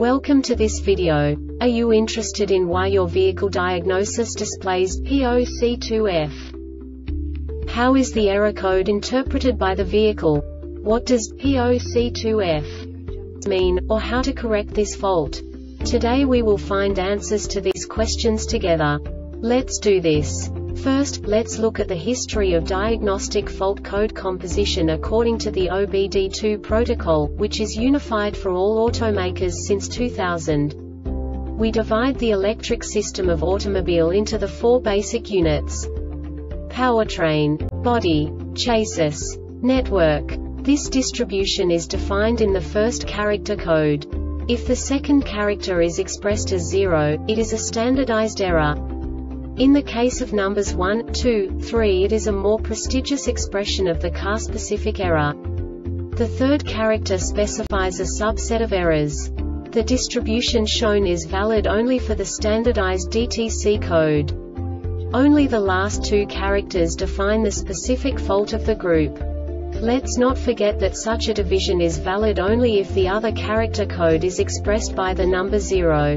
Welcome to this video. Are you interested in why your vehicle diagnosis displays P0C2F? How is the error code interpreted by the vehicle? What does P0C2F mean, or how to correct this fault? Today we will find answers to these questions together. Let's do this. First, let's look at the history of diagnostic fault code composition according to the OBD2 protocol, which is unified for all automakers since 2000. We divide the electric system of automobile into the four basic units: powertrain, body, chassis, network. This distribution is defined in the first character code. If the second character is expressed as 0, it is a standardized error. In the case of numbers 1, 2, 3, it is a more prestigious expression of the car-specific error. The third character specifies a subset of errors. The distribution shown is valid only for the standardized DTC code. Only the last two characters define the specific fault of the group. Let's not forget that such a division is valid only if the other character code is expressed by the number 0.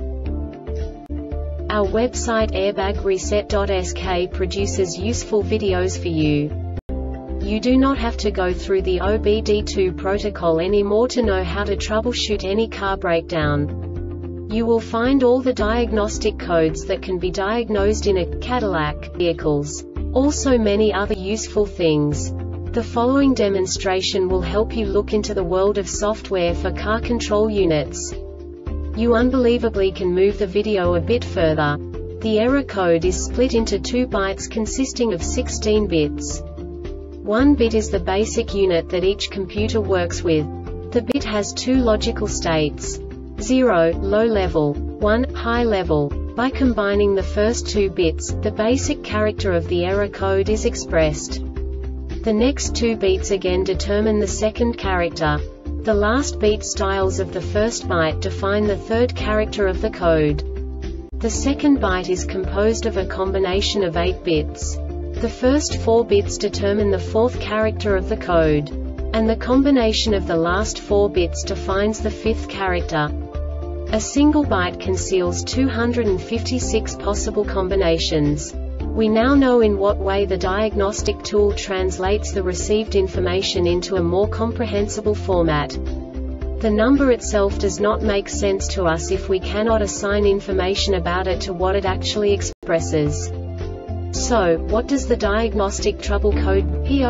Our website airbagreset.sk produces useful videos for you. You do not have to go through the OBD2 protocol anymore to know how to troubleshoot any car breakdown. You will find all the diagnostic codes that can be diagnosed in a Cadillac vehicles. Also many other useful things. The following demonstration will help you look into the world of software for car control units. You unbelievably can move the video a bit further. The error code is split into 2 bytes consisting of 16 bits. 1 bit is the basic unit that each computer works with. The bit has 2 logical states: 0, low level, 1, high level. By combining the first 2 bits, the basic character of the error code is expressed. The next 2 beats again determine the second character. The last beat styles of the first byte define the third character of the code. The second byte is composed of a combination of 8 bits. The first 4 bits determine the fourth character of the code. And the combination of the last 4 bits defines the fifth character. A single byte conceals 256 possible combinations. We now know in what way the diagnostic tool translates the received information into a more comprehensible format. The number itself does not make sense to us if we cannot assign information about it to what it actually expresses. So, what does the diagnostic trouble code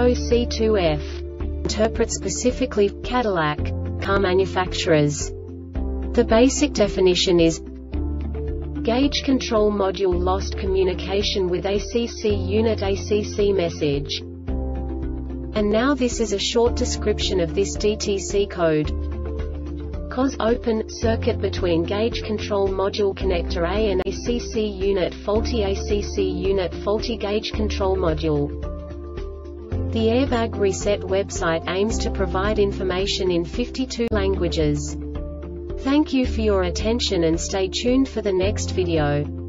P0C2F interpret specifically for Cadillac car manufacturers? The basic definition is: gauge control module lost communication with ACC unit ACC message. And now this is a short description of this DTC code. COS open, circuit between gauge control module connector A and ACC unit faulty gauge control module. The Airbag Reset website aims to provide information in 52 languages. Thank you for your attention and stay tuned for the next video.